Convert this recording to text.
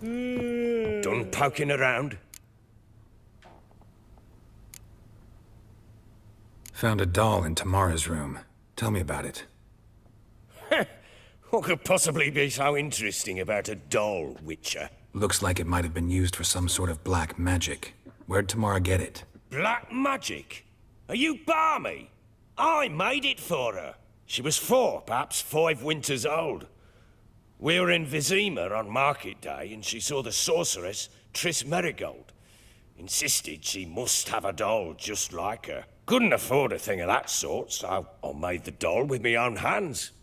Done poking around? Found a doll in Tamara's room. Tell me about it. What could possibly be so interesting about a doll, Witcher? Looks like it might have been used for some sort of black magic. Where'd Tamara get it? Black magic? Are you balmy? I made it for her. She was 4, perhaps 5 winters old. We were in Vizima on market day, and she saw the sorceress, Triss Merigold. Insisted she must have a doll just like her. Couldn't afford a thing of that sort, so I made the doll with my own hands.